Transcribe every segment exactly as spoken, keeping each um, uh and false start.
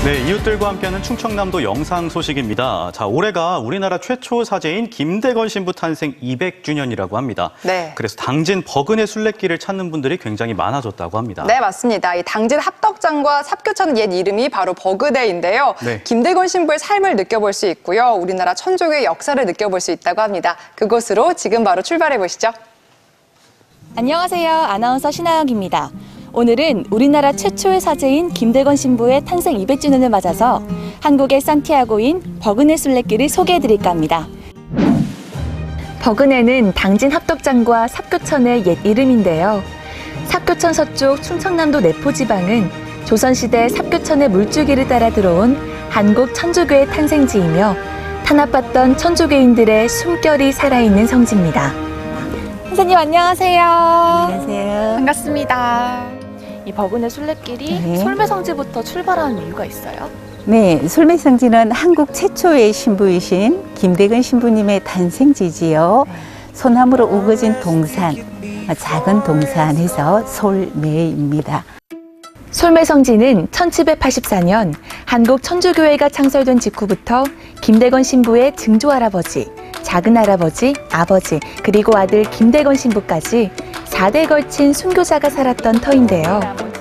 네, 이웃들과 함께하는 충청남도 영상 소식입니다. 자, 올해가 우리나라 최초 사제인 김대건 신부 탄생 이백 주년이라고 합니다. 네. 그래서 당진 버근의 순례길을 찾는 분들이 굉장히 많아졌다고 합니다. 네, 맞습니다. 이 당진 합덕장과 삽교천 옛 이름이 바로 버그대인데요. 네. 김대건 신부의 삶을 느껴볼 수 있고요. 우리나라 천주교의 역사를 느껴볼 수 있다고 합니다. 그곳으로 지금 바로 출발해 보시죠. 안녕하세요. 아나운서 신하영입니다. 오늘은 우리나라 최초의 사제인 김대건 신부의 탄생 이백 주년을 맞아서 한국의 산티아고인 버그네 순례길을 소개해드릴까 합니다. 버그네는 당진 합덕장과 삽교천의 옛 이름인데요. 삽교천 서쪽 충청남도 내포 지방은 조선시대 삽교천의 물줄기를 따라 들어온 한국 천주교의 탄생지이며 탄압받던 천주교인들의 숨결이 살아있는 성지입니다. 선생님 안녕하세요. 안녕하세요. 반갑습니다. 이 버그네 순례길이 네. 솔매성지부터 출발하는 이유가 있어요? 네, 솔매성지는 한국 최초의 신부이신 김대건 신부님의 탄생지지요. 소나무로 우거진 동산, 작은 동산에서 솔매입니다. 솔매성지는 천칠백팔십사 년 한국 천주교회가 창설된 직후부터 김대건 신부의 증조할아버지, 작은할아버지, 아버지, 그리고 아들 김대건 신부까지 사 대 걸친 순교자가 살았던 터인데요.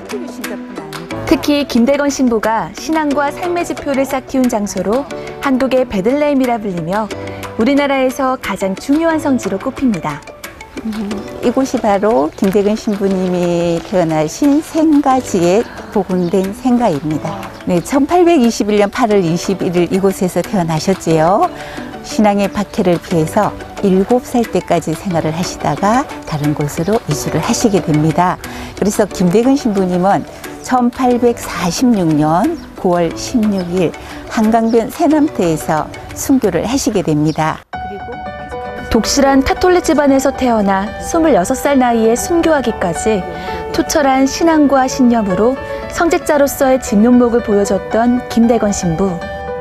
특히 김대건 신부가 신앙과 삶의 지표를 쌓 키운 장소로 한국의 베들레헴이라 불리며 우리나라에서 가장 중요한 성지로 꼽힙니다. 음, 이곳이 바로 김대건 신부님이 태어나신 생가지에 복원된 생가입니다. 네, 천팔백이십일 년 팔월 이십일일 이곳에서 태어나셨지요. 신앙의 박해를 피해서 일곱 살 때까지 생활을 하시다가 다른 곳으로 이주를 하시게 됩니다. 그래서 김대건 신부님은 천팔백사십육 년 구월 십육일 한강변 새남터에서 순교를 하시게 됩니다. 독실한 카톨릭 집안에서 태어나 스물여섯 살 나이에 순교하기까지 투철한 신앙과 신념으로 성직자로서의 진면목을 보여줬던 김대건 신부.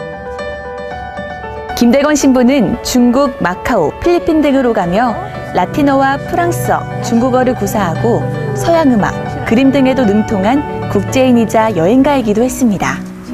김대건 신부는 중국, 마카오, 필리핀 등으로 가며 라틴어와 프랑스어, 중국어를 구사하고 서양음악, 그림 등에도 능통한 국제인이자 여행가이기도 했습니다.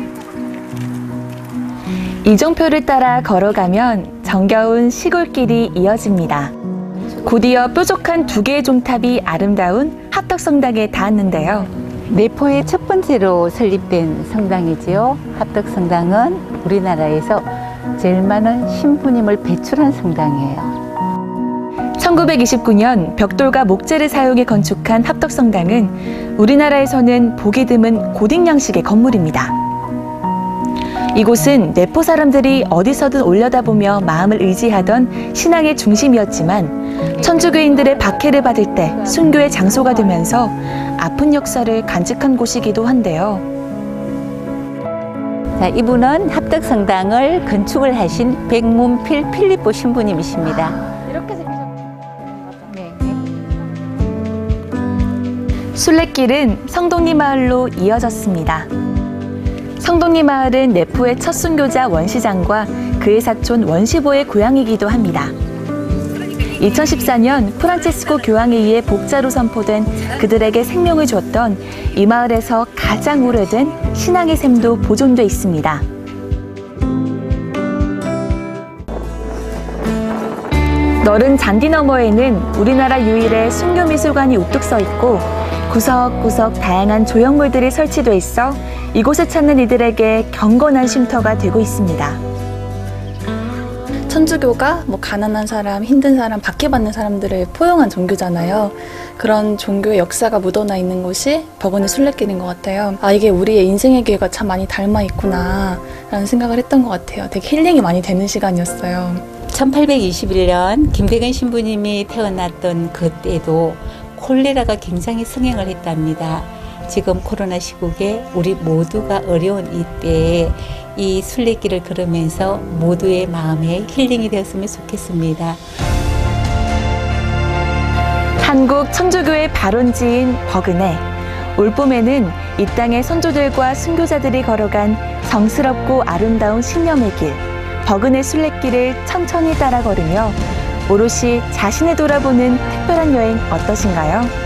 이정표를 따라 걸어가면 정겨운 시골길이 이어집니다. 곧이어 뾰족한 두 개의 종탑이 아름다운 합덕성당에 닿았는데요. 내포의 첫 번째로 설립된 성당이지요. 합덕성당은 우리나라에서 제일 많은 신부님을 배출한 성당이에요. 천구백이십구 년 벽돌과 목재를 사용해 건축한 합덕성당은 우리나라에서는 보기 드문 고딕 양식의 건물입니다. 이곳은 내포 사람들이 어디서든 올려다보며 마음을 의지하던 신앙의 중심이었지만 천주교인들의 박해를 받을 때 순교의 장소가 되면서 아픈 역사를 간직한 곳이기도 한데요. 자, 이분은 합덕성당을 건축을 하신 백문필 필리포 신부님이십니다. 아, 이렇게 생기셨군요. 네. 순례길은 성동리 마을로 이어졌습니다. 성동리 마을은 내포의 첫 순교자 원시장과 그의 사촌 원시보의 고향이기도 합니다. 이천십사 년 프란체스코 교황에 의해 복자로 선포된 그들에게 생명을 줬던 이 마을에서 가장 오래된 신앙의 샘도 보존돼 있습니다. 너른 잔디 너머에는 우리나라 유일의 순교미술관이 우뚝 서 있고 구석구석 다양한 조형물들이 설치돼 있어 이곳을 찾는 이들에게 경건한 쉼터가 되고 있습니다. 천주교가 뭐 가난한 사람, 힘든 사람, 박해받는 사람들을 포용한 종교잖아요. 그런 종교의 역사가 묻어나 있는 곳이 버그네 순례길인 것 같아요. 아, 이게 우리의 인생의 길과 참 많이 닮아 있구나 라는 생각을 했던 것 같아요. 되게 힐링이 많이 되는 시간이었어요. 천팔백이십일 년 김대건 신부님이 태어났던 그때도 콜레라가 굉장히 성행을 했답니다. 지금 코로나 시국에 우리 모두가 어려운 이때에 이 순례길을 걸으면서 모두의 마음에 힐링이 되었으면 좋겠습니다. 한국 천주교의 발원지인 버그네. 올봄에는 이 땅의 선조들과 순교자들이 걸어간 정스럽고 아름다운 신념의 길, 버그네 순례길을 천천히 따라 걸으며 오롯이 자신을 돌아보는 특별한 여행 어떠신가요?